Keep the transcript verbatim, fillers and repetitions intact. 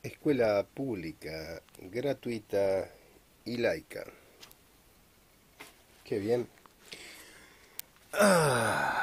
Escuela pública, gratuita y laica. Qué bien. Ah,